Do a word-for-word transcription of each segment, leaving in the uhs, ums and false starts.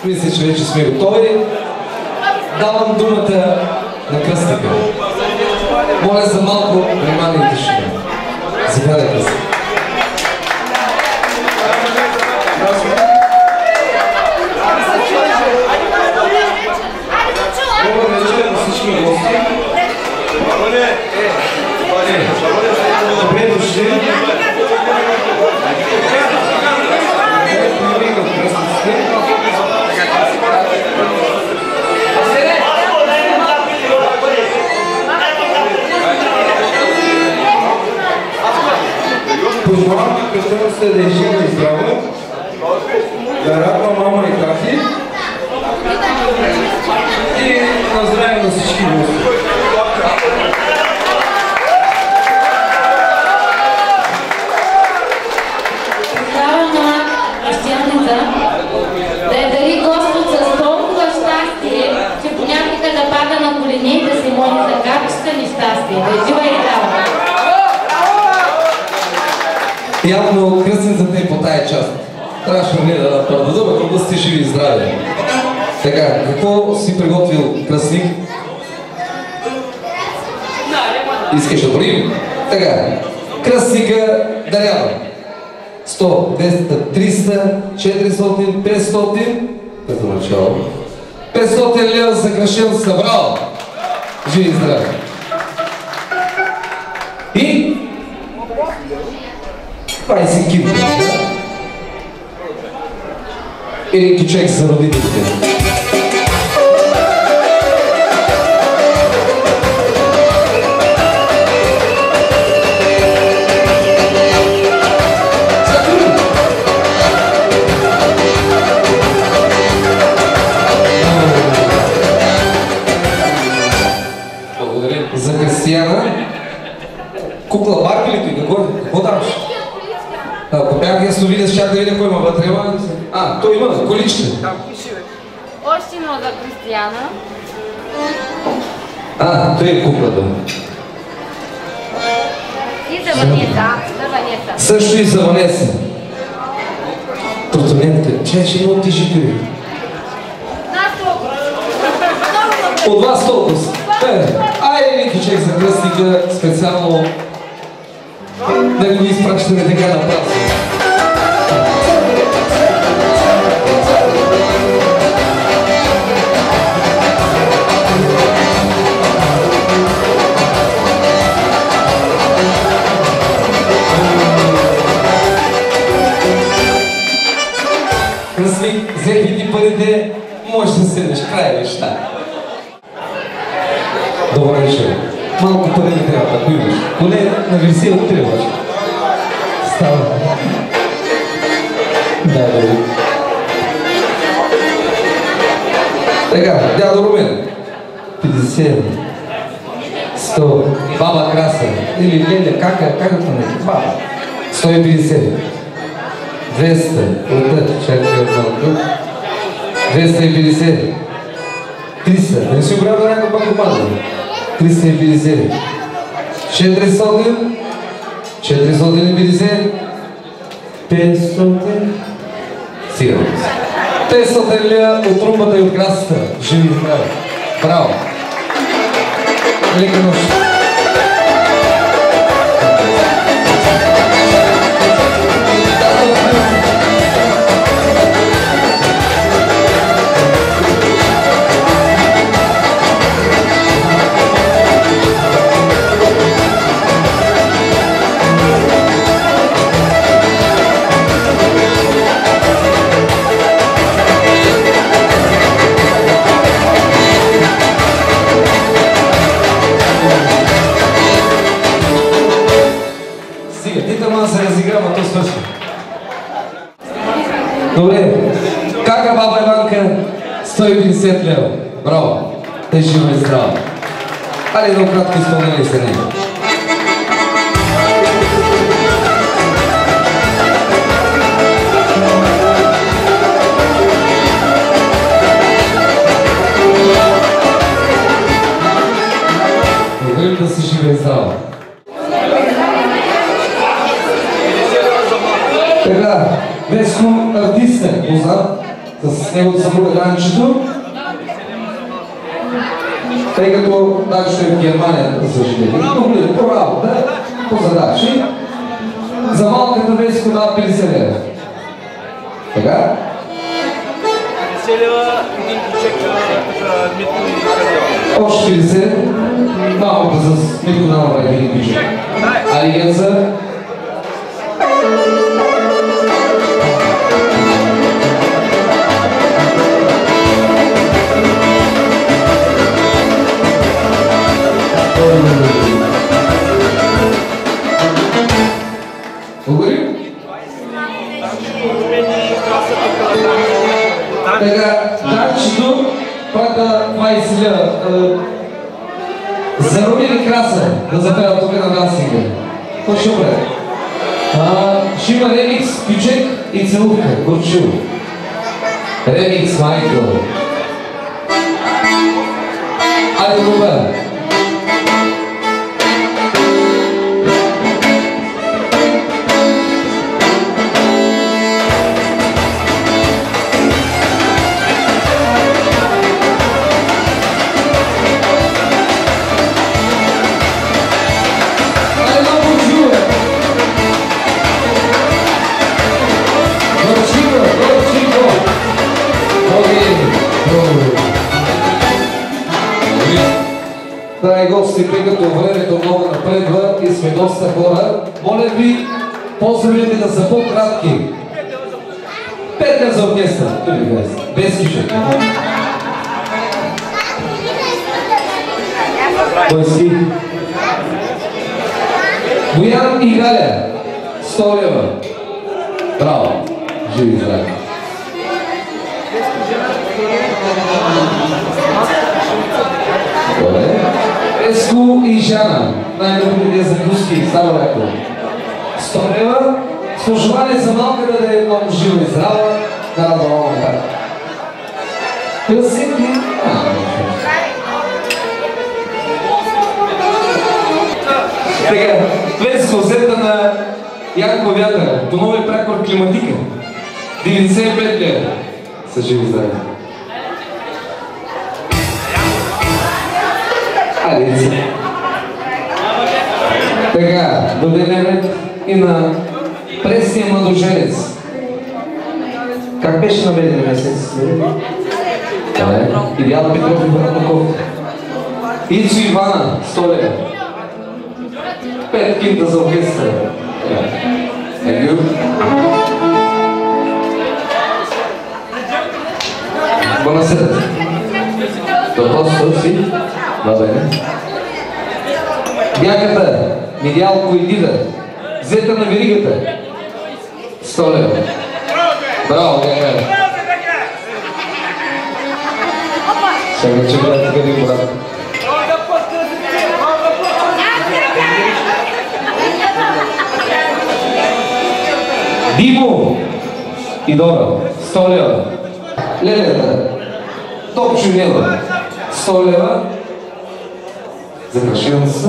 Мисля, че вече сме готови. Давам думата на кръстника. Моля за малко внимание и тишина. Заповядайте се. Добър вечер на всички гости. Добре дошли. Пожелавам ви кръстеността да е жива и здрава, да радва мама и тати и на здраве на всички гости. Поздравям на кръстяница, да я дари Господ с толкова щастие, че понякога да пада на колене и да се моли за качествени щастие, да е жива и здрава. Явно кръстницата е по тая част. Трябваше не да предадем, ако да сте живи и здрави. Така, какво си приготвил кръстник? Искаш да броим? Така, кръстника дарява сто, двеста, триста, четиристотин, петстотин, като начало, петстотин лева за кръщен събрал. Живи и здрави. И двайсет кило. Един кичек за родителите. Благодаря за Кристияна. Кукла Барби ли той? Какво даваш? Ако бях ясно видя, щях да видя кой има вътре. А, той има количка. Още едно за Кристияна. А, той е куклата. И за Ванеса. За Ванеса. Също и за Ванеса. Тортонетка. Че ще много тежи той. Нас толкова. От вас толкова. Айде един кичек за кръстника, специално да го изпращаме така на праса. Кръстник, взех ти парите, можеш да седнеш, край неща. Добре вечер. Малко пари не трябва, ако имаш. Поне на весело от трябваш. Става. Да, да. Така, дядо Румен. петдесет. сто. Баба Краса. Или Леля, кака, кака това не? Баба. сто и петдесет. двеста. Отът, чакай малко. двеста и петдесет. триста. Не си обрява да някакъв банкомат. триста и петдесет. четиристотин. четиристотин и петдесет. петстотин. Сигурно. петстотин лева от румбата и от красата. Живи и здрави. Браво. Лека нощ. Добре, кака баба Иванка, сто и петдесет лева. Браво, те жива и здрава. Хайде едно кратко изпълнение се не. Благодарим да си жива и здрава. Така, вечно артиста, познат, с неговата съпруга Данчето. Тъй като даже ще е в Германия, за съжаление. Но бъде по работа, по задачи. За малката Веско дава петдесет лева. Така? петдесет лева, един ключек за Митко и Кадел. Още петдесет. Малко с Митко направи един ключек. Алиенца. Благодарим. Така, Данчето плата двайсет лева. Зароби ли Краса да запева тук на дансинга? Какво ще бъде? Ще има ремикс, пичек и целувка. Горчил. Ремикс, Майкъл. Айде, добре. Драги гости, тъй като времето много напредва и сме доста хора, моля ви, поздравите да са по-кратки. Петка за оркестър, без кишек. Бойски. Боян и Галя, сто лева. Браво, живи здрави. Еско и Жана, най-добрите закуски, става леко. сто лева, слушаване за малката да е много жива и здрава, да радва така. Късенки? Така, без концерта на Янко Вятър, по новия прякор Климатика. деветдесет и пет лева. Са живи здрави. Алица. Така, дадем ред и на пресния младоженец. Как беше на меден месец? Идеал Петров и Братнаков. Ицо Ивана, сто лева. Пет кинта за оркестъра. Егю. Buonasera. Lo posso? Sì? Va bene. Бягата, Мидялко и Дида. Зета на веригата. сто лева. Браво, бяга. Сега че гледате къде е брат. Димо и Дора. сто лева. Лелета. Топчо Нела. сто лева. Закръшен са.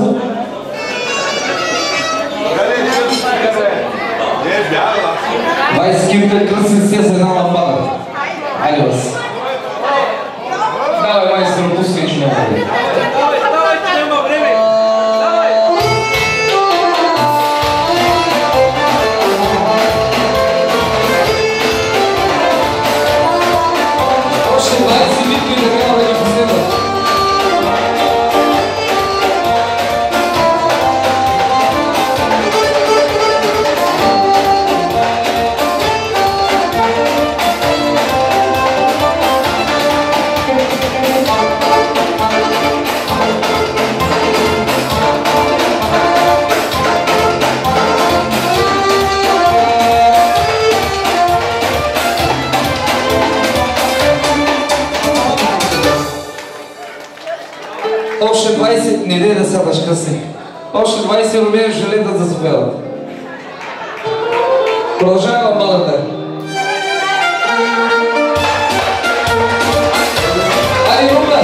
двайсет километра кръсен се за една ламбада. Айде вас. Давай, майстор, пускай, че няма време. Давай, давай, че няма време. Давай. Още двайсет минути и така да ги последват. Още двайсет, не дай да сядаш късни. Още двайсет румени желета да запеват. Продължава ламбадата. Айде, Руба!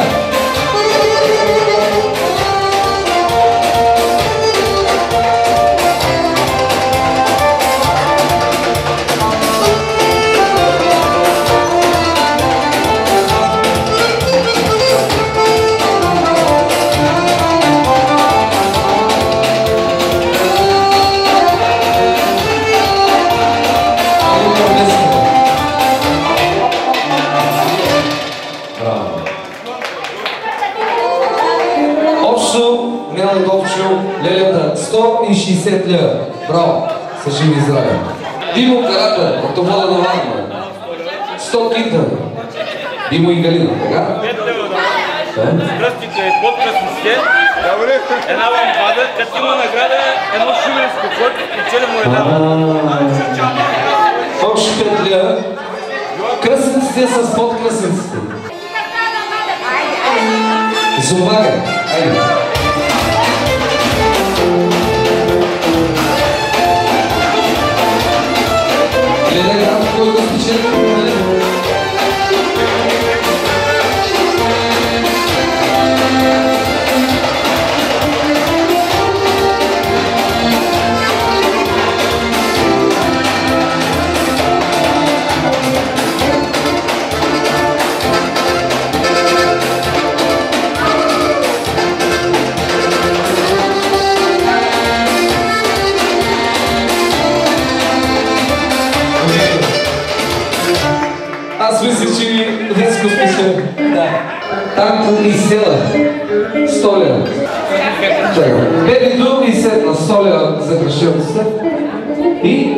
сто и шейсет лева. Браво! Са живи и здрави. Димо Карата, от Топола на Варна. сто кинта. Димо и Галина, така? Кръстите и подкръстните. Една лампада, като има награда, едно шуменско код и челе му е дава. Още пет лева. Кръстниците с подкръстниците. Зумага. Айде. Гледай град, кой го спечели? Аз мисля, че днеско спеша. Да. Танко и села. сто лева. Бебито и седна. сто лева за кръщелцата. И...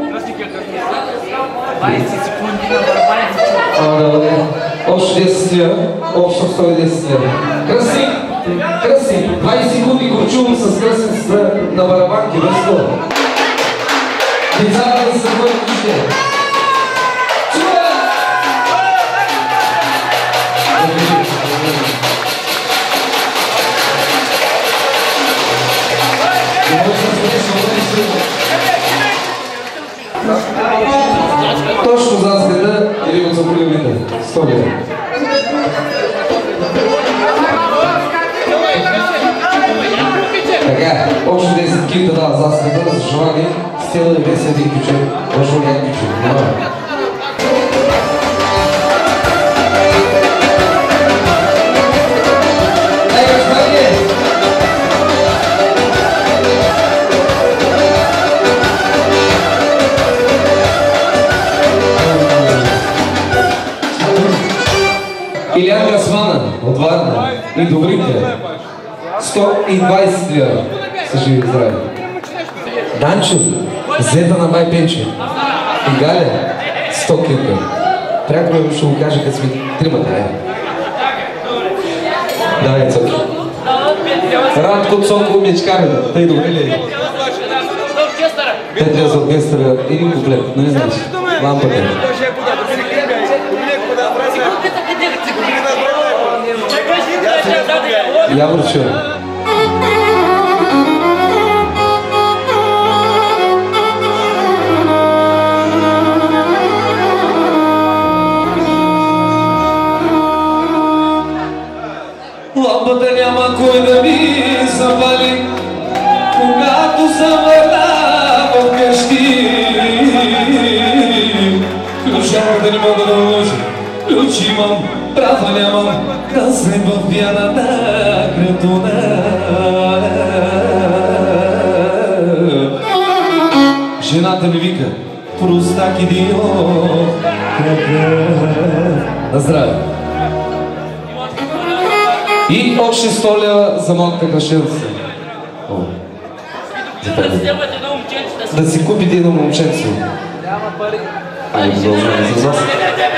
двайсет секунди на барабаните. А, да, да. Общо десет лева. Общо сто и десет лева. Кръси! Кръси! двайсет секунди корчувам с кръсницата на барабанки. Без това. Децата да се бъдат вижте. Точно за следа или го заболевите. сто лева. Така, общо десет кинта дава за следа, за желание, с цел да веси един ключе. Точно няма ключе. Няма. Илиян Гасмана от Варна и Добрите. сто и двайсет лева. Са живи и здрави. Данчо, зета на май Пенче. И Галя, сто кинта. Пряко ме ще го кажа, като сме тримата. Давай, Цоки. Радко Цонко мечкаме. Тъй добре ли е? Те трябва за оркестъра един куплет, не знаеш. Лампата. Я връчу. Лампата няма кой да ми запали, когато съм върна в къщи. Ключарката не мога да наложи, ключи имам, права нямам, да се в пяната кретона. Жената ми вика, простак идиот. На здраве! И още сто лева за малката кръщелца. Да си купите едно момченце. Няма пари. Айде, продължаваме с вас.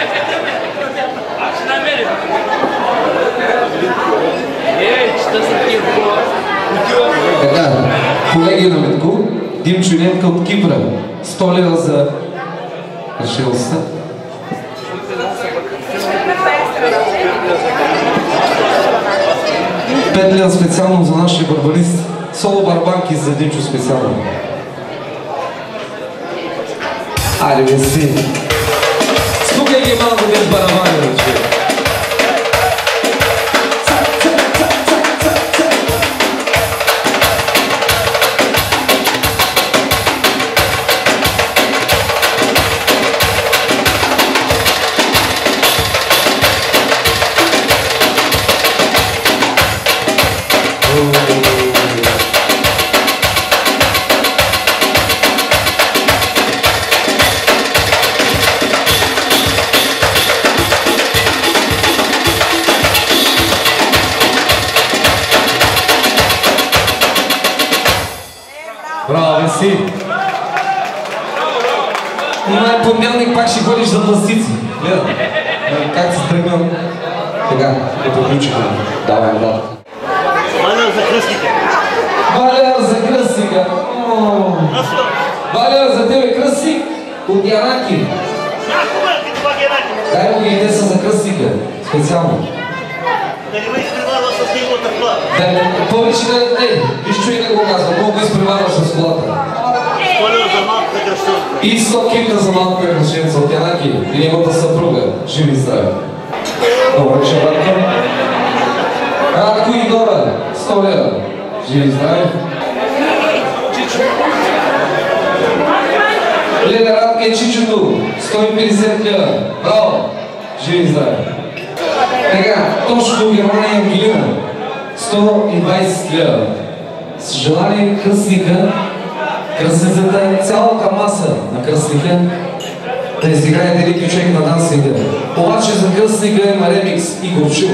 Така, колеги на Метко, Димчо и Нетка от Кипра. сто лева за кръщелцата. пет лева специално за нашия барбарист. Соло барбанки за Димчо специално. Айде, бе си. Скукай ги малко без барабани, вече. Има е понеделник, пак ще ходиш за пластици. Гледа. Как се тръгвам? Сега, като ключика. Давай, да. Валя за кръстника. Валя за кръстника. Валя за тебе кръстник от Янаки. Дай му ги иде са за кръстника. Специално. Да не ме изпреварва с неговата кола. Да, повече да... Ей, виж чуй как го казва. Колко изпреварваш с колата. Столя за малката кръщенца. И сто килта за малката кръщенца от Янаки и неговата съпруга. Живи и здрави. Добре, ще Радко. Радко и Дора. сто лева. Живи и здрави. Леда Радко е чичото. сто и петдесет лева. Браво. Живи и здрави. Така, Тошко, Германия и Ангелина. сто и двайсет лева. С желание кръстника, кръстницата, цялата маса на кръстника, да изиграете един ключек на дансинга. Обаче за кръстника има ремикс и Горчил.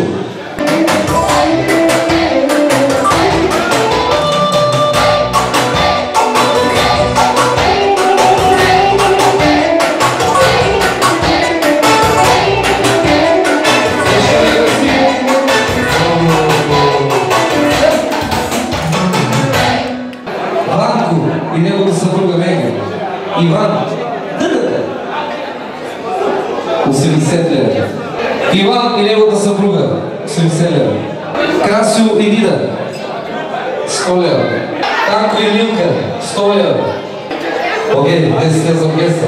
И неговата съпруга Мега. Иван. осемдесет лева. Иван и неговата съпруга. осемдесет лева. Красио и Дида. сто лева. Танко и Лилка. сто лева. Окей, десет лева за оркестър.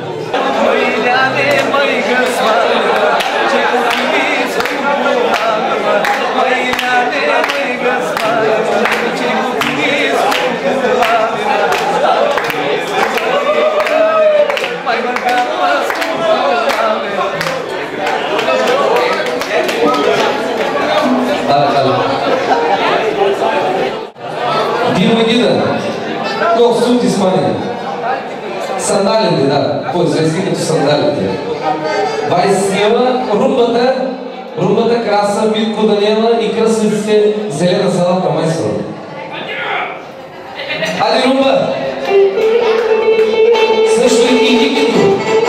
Дино и Дида. Гост от Испания. Сандалите, да. По-известни като сандалите. двайсет лева. Румбата. Румбата Краса, Битко Даниела и кръстниците Зелена салата майстора. Ади румба! Също и Никито.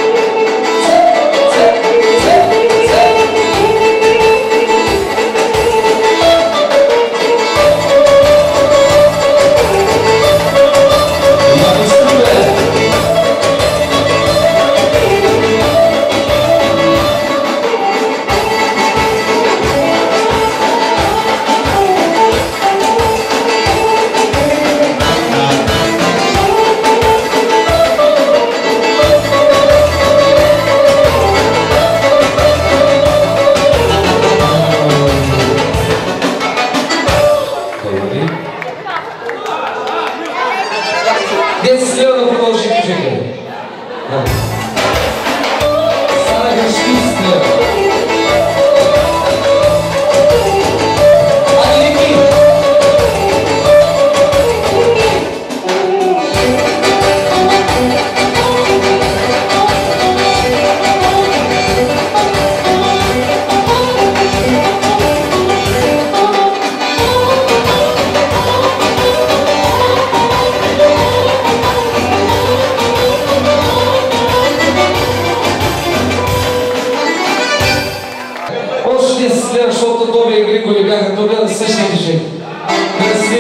десет лева да продължи ключека. Сара Грешкински лева. Ади Ники! Защото Тоби и Григори бяха добре същия дишек. Мерси.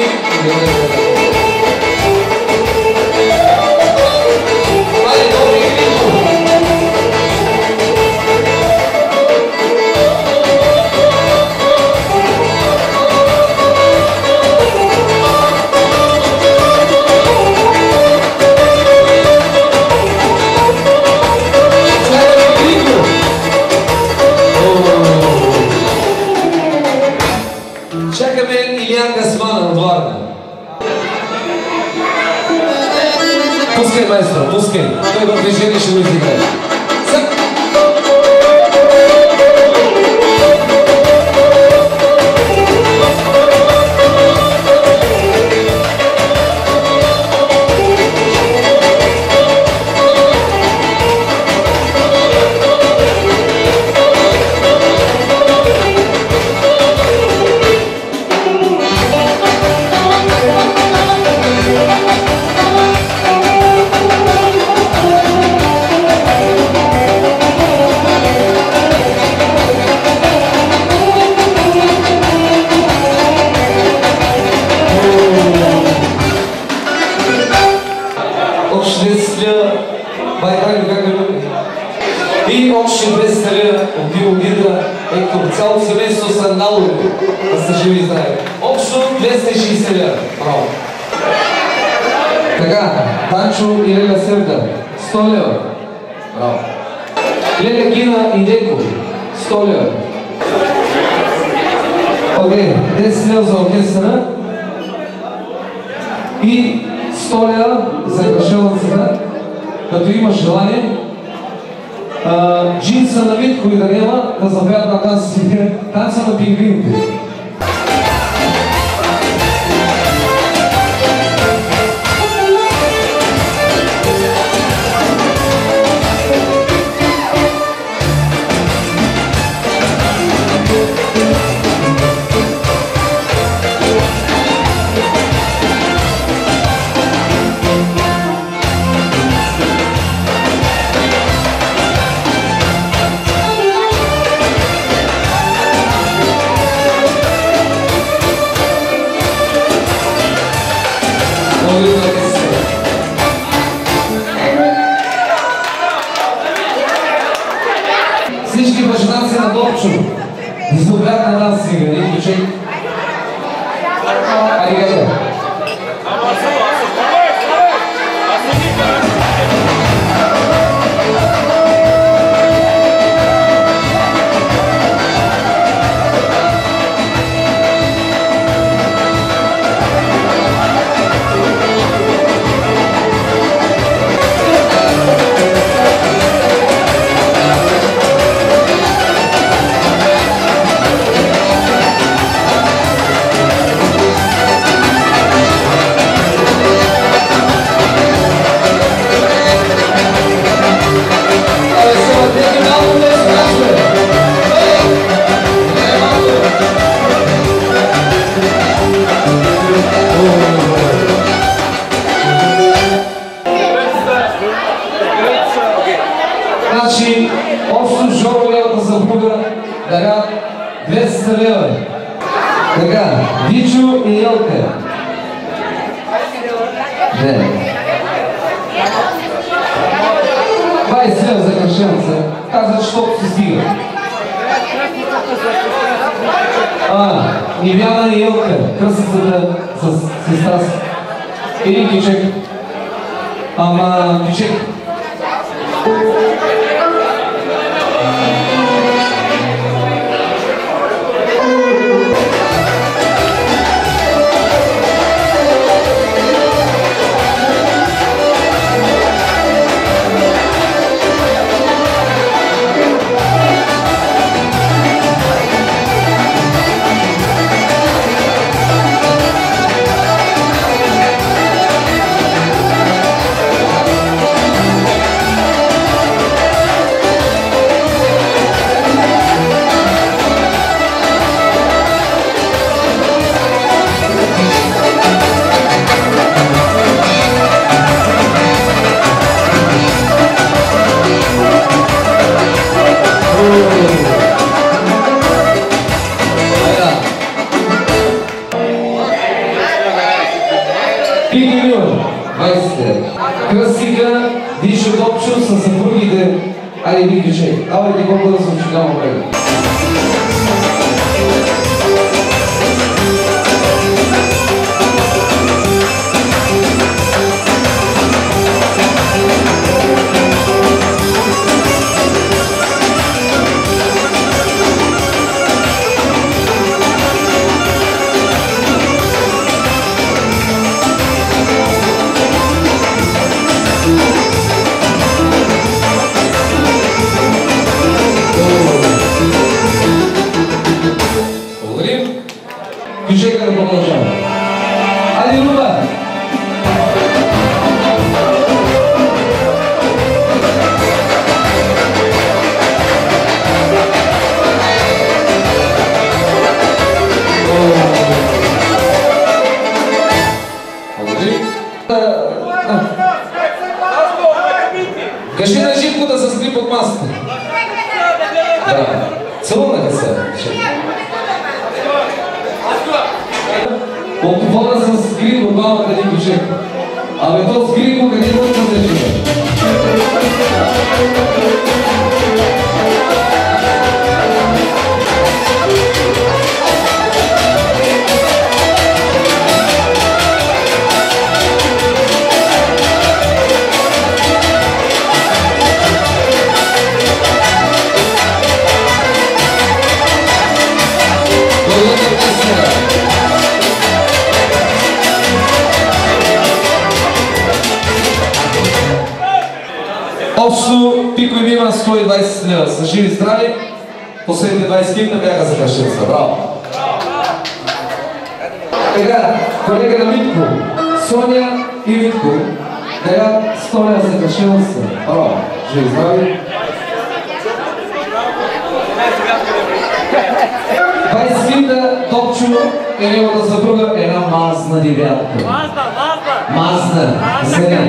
Айде, Тоби и Григори. Чакаме Илиян Гасмана от Варна. Пускай, майстор, пускай. Той в движение ще го изиграе. минути. И още двеста лева от Дилогидра е към цялото семейство са налови, да са живи и здрави. Общо двеста и шейсет лева. Браво! Така, Танчо и Леля Севда, сто лева. Браво! Леля Гина и Деко, сто лева. Окей, десет лева за оркестъра и сто лева за крашелницата, като има желание. Джинса на Митко и Даниела да запеят на танца на пингвините. Всички бащанци на Добчо изобрят на нас сега, не ключей. Аригато. Значи, общо Жоро левата съпруга дара двеста лева. Така, Вичо и Елка. Не. двайсет лева за крашенца. Казват, защото се стига. А, Нивяна и Елка. Кръстата с сестра си. Един кичек. Ама, кичек. Кръстика, Вишо Добчо със съпругите. Айде, Викиче, давайте колко да се очекава време. Пишека да продължава. Айде, Люба! Кажи на Живко да се скри под масата. Да. Целунаха се. Отвора с грибо, двамата ни кичек. Абе то с грибо къде го да живе? Общо Пико има сто и двайсет лева. Са живи здрави, последните двайсет хиляди бяха за кашица. Браво! Сега, колега на Митко, Соня и Митко, сега сто лева за кашица. Браво! Живи здрави! двайсет хиляди Топчо е неговата съпруга, една мазна девятка. Мазна, мазна! Мазна! Сега.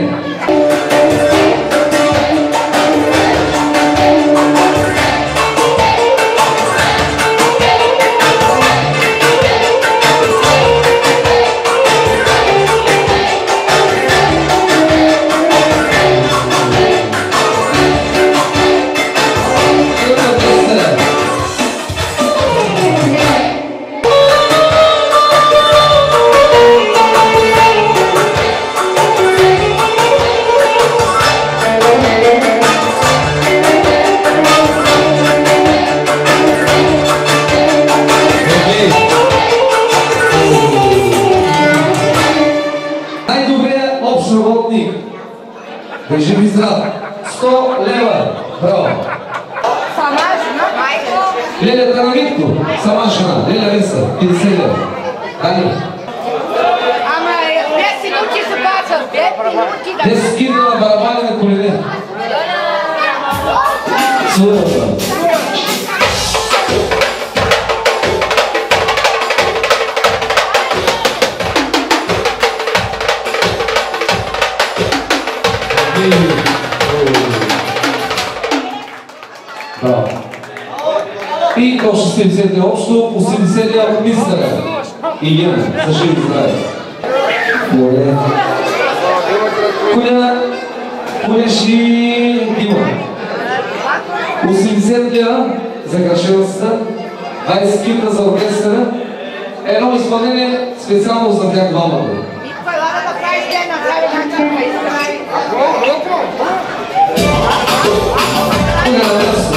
Живи здрав! сто лева! Браво! Сама жена, майко! Леля Таравитко, сама жена, Леля Риса, петдесет лева. Али? Ама десет минути се бачат, десет минути да... Те скидна на барабани на колене. Супер! Браво! И още седемдесет лева общо, осемдесет лева от мистера. И Яна, за живи здраве. Добре. Коля, Колеши Дима. осемдесет лева за грашелцата, двайсет хиляди за оркестъра. Едно изпълнение специално за тях двамата. Митко, ела да направиш ден, направи на чакай изправи. Тук на място.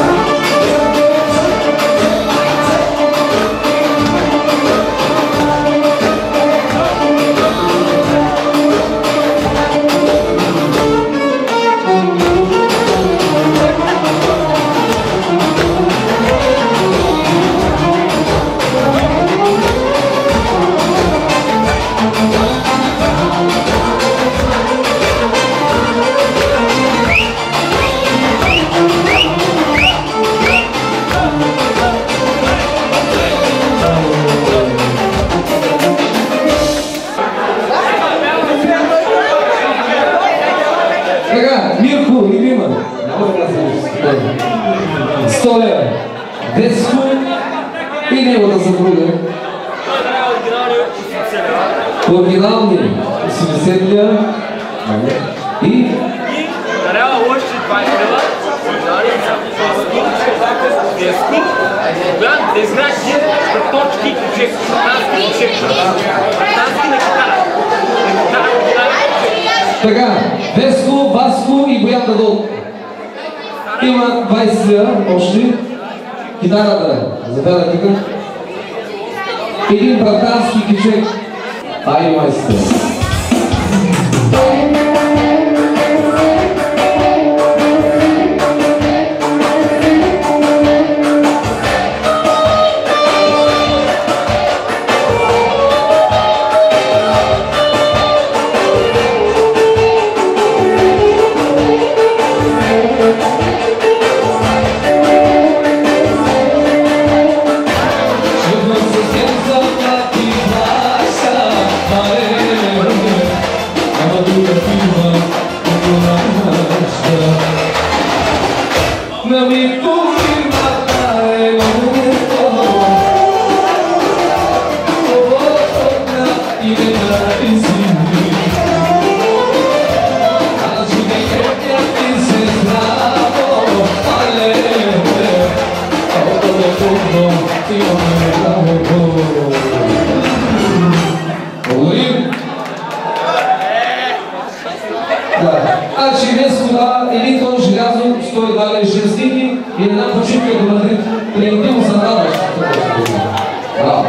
Мирко и Дима. сто лева. Деско и неговата съпруга. Оригинални осемдесет лева. И? Дарява още двайсет лева. Деско. Когато не знаеш точки и ключек. Тански ключек. Тански на китара. На китара, китара. Така, Веско, Васко и Боян Дадол. Има двайсет лева още. Китарата, заповядай тук. Един братански кичек. Ай, майстор. предлагали шест стихи и една почивка до Мадрид. Приятел за надаш. Браво!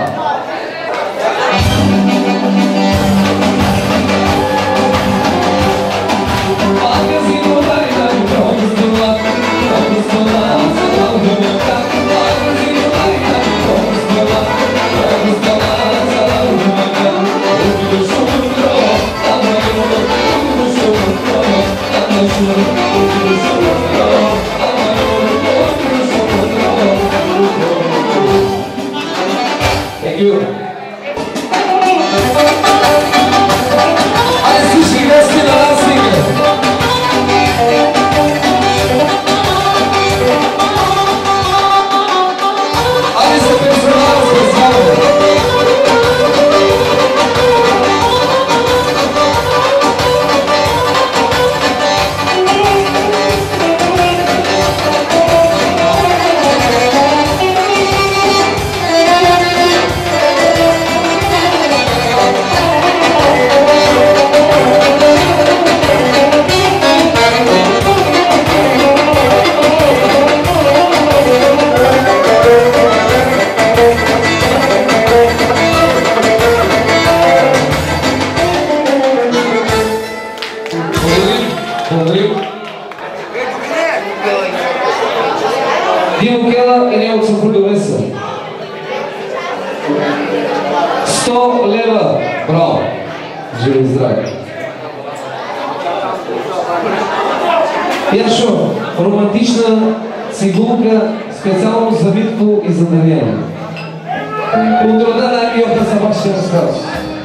Thank you. Айде всички гости на Ласника. Айде се персонал с представяне. Димо Кела е неговото съпруга. сто лева. Браво. Живи и здрави. Яшо, романтична цигулка специално за Витко и за Даниела. От рода на Йоха Сабаш ще разкажа.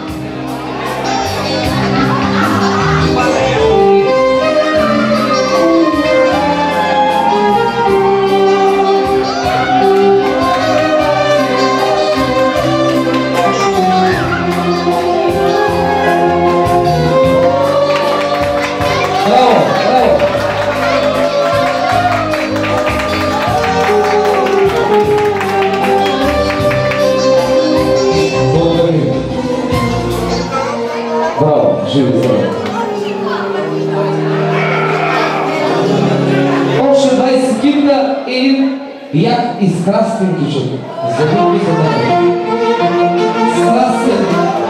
Живи здрави. Още двайсет секунда и як и страстен кичък. Забудни за мен. Страстен.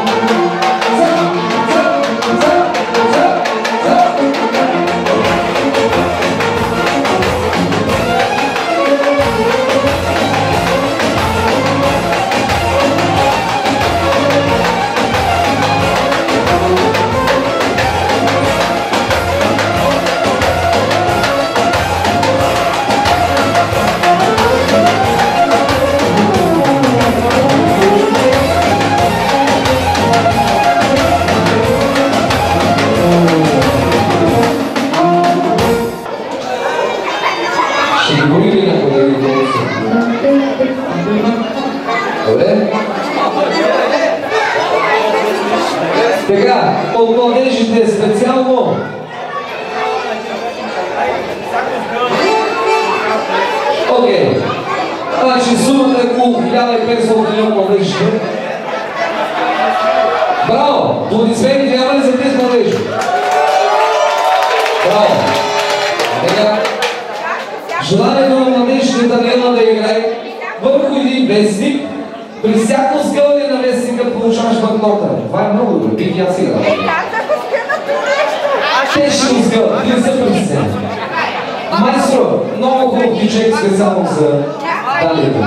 Добре? Така, от младежите специално окей. Значи сумата е около хиляда и петстотин от младежите. Браво! Аплодисменти няма ли за тези младежи? Браво! Така, желанието на младежите Даниела да играе върху един вестник, при всяко сгъване на вестника получаваш банкнота. Това е много добре. Бих я сега. Те ще го сгъват. Ти не са притеснени. Майстро, много хубав дичек специално за Даниела.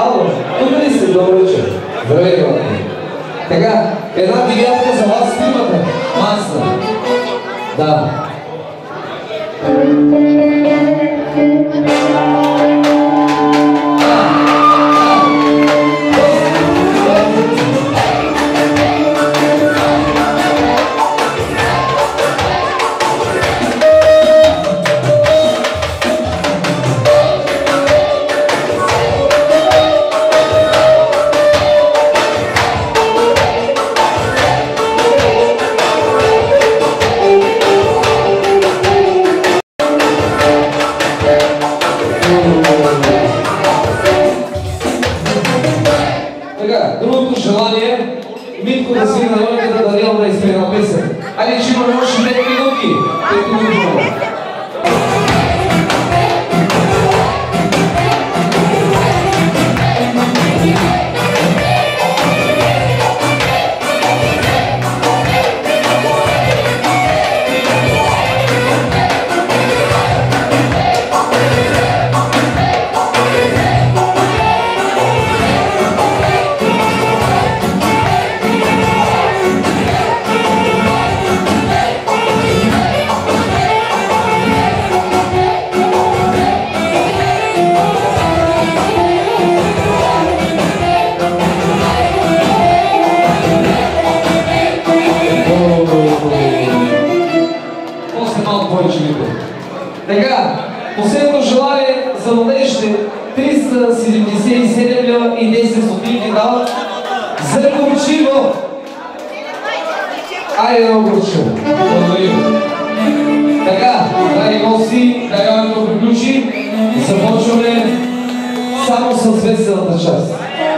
Ало, тук ли сте? Добър вечер. Здравейте, бате. Така, една девятка за вас тримата. Маса. Да. Другото желание, Митко да свири на Йонката Даниел да изпее на песен. Айде, че имаме още пет минутки. пет минутки. Така, последното желание за младежите триста седемдесет и седем лева и десет стотинки дават за горчиво. Айде на горчиво. Благодарим. Така, дай гости, дай да приключи. Започваме само с веселата част.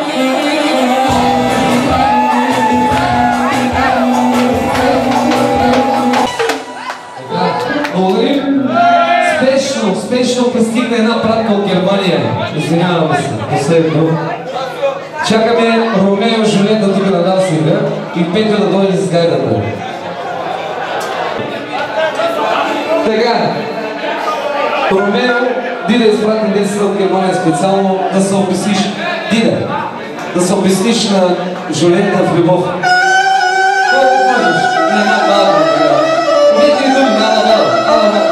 Благодарим. Спешно, спешно пристигна една пратка от Германия. Извиняваме се, последно. Чакаме Ромео Жулета тук на дансинга и Петро да дойде с гайдата. Така, Ромео, Дида изпратим десет от Германия специално да се обясниш. Дида, да се обясниш на Жулета в любов. Колко можеш? Не, една баба. Не ти думи, ала баба, ала баба.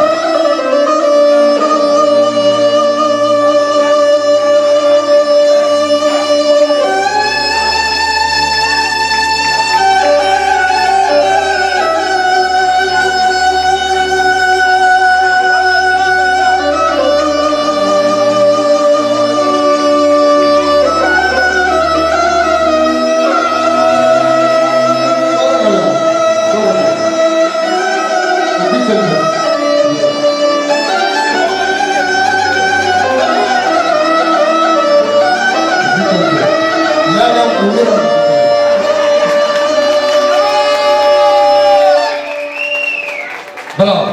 Bravo.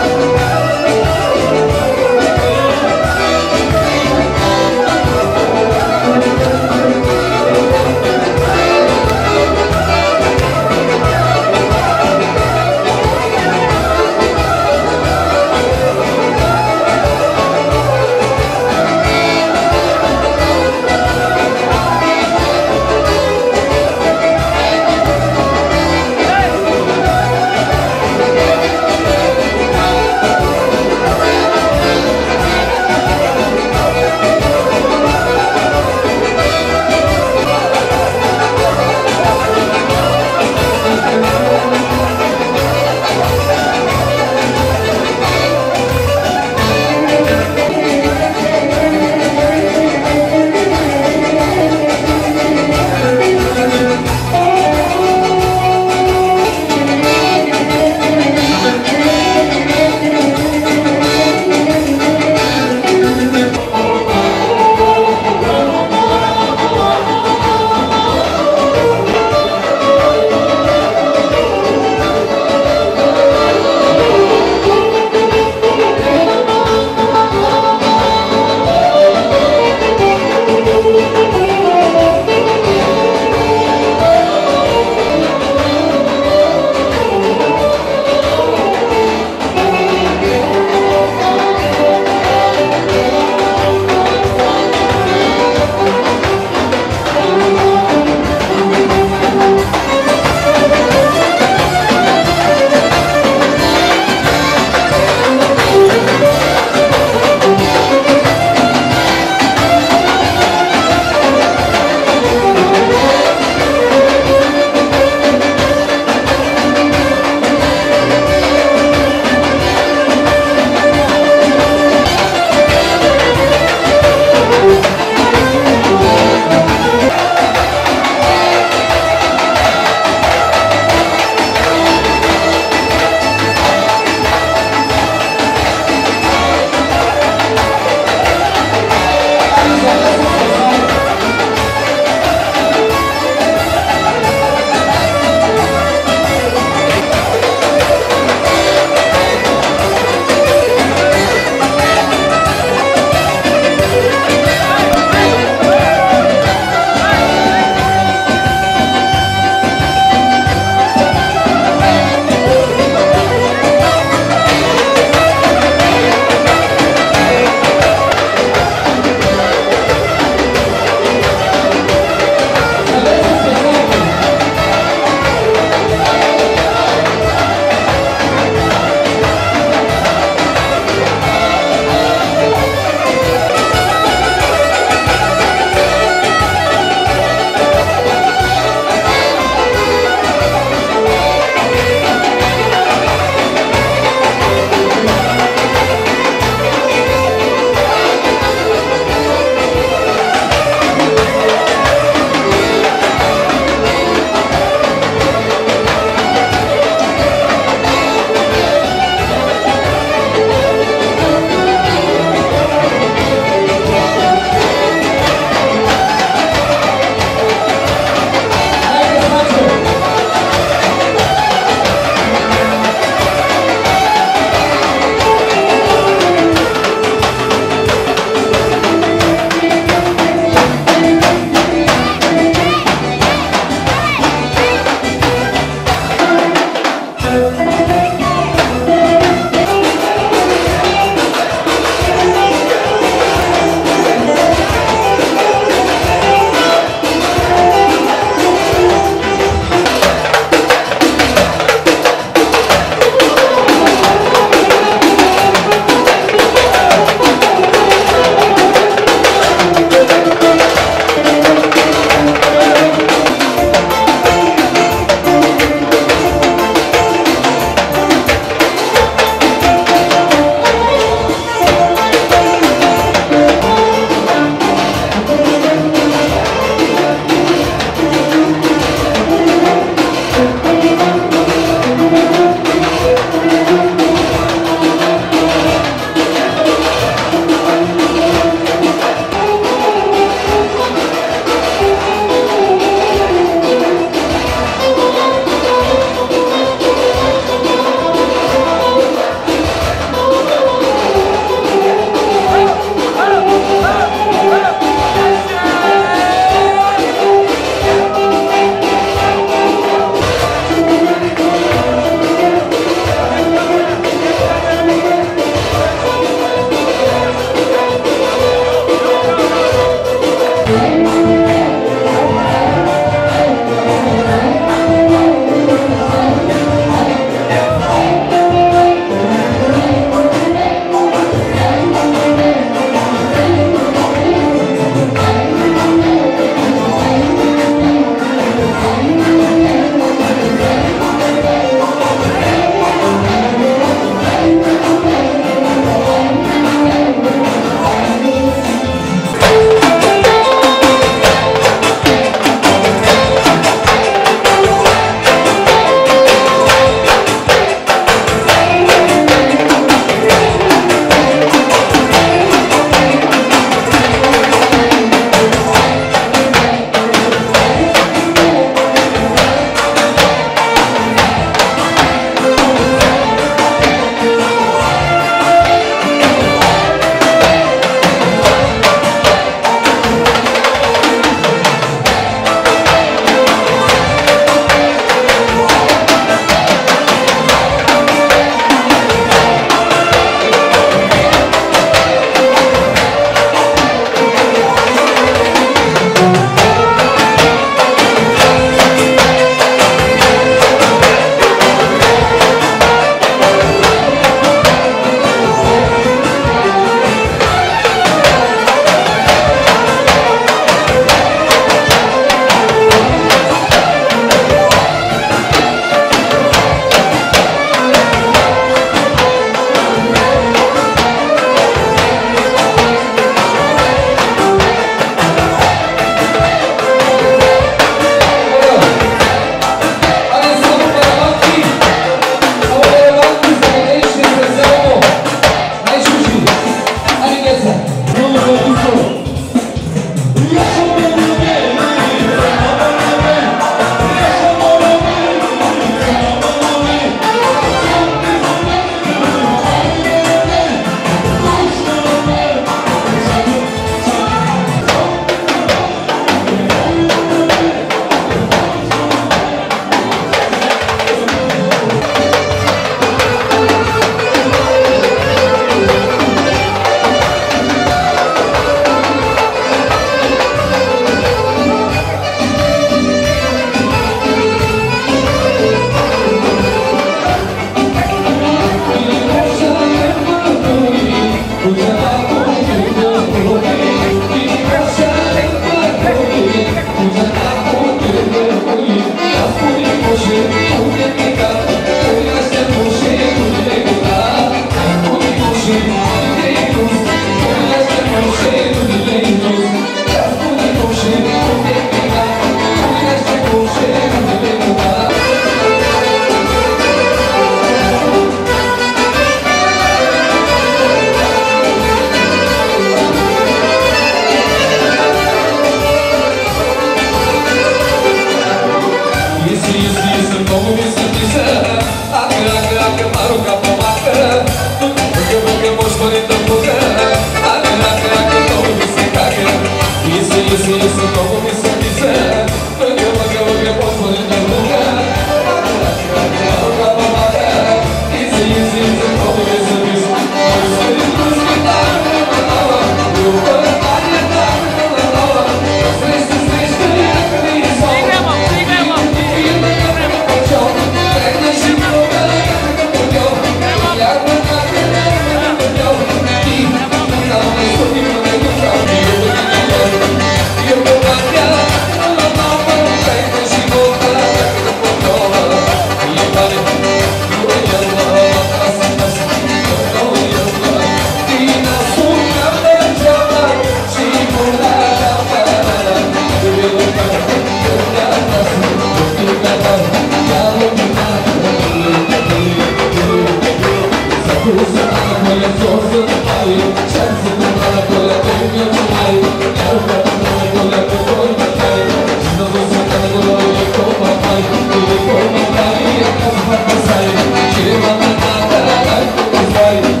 Thank you.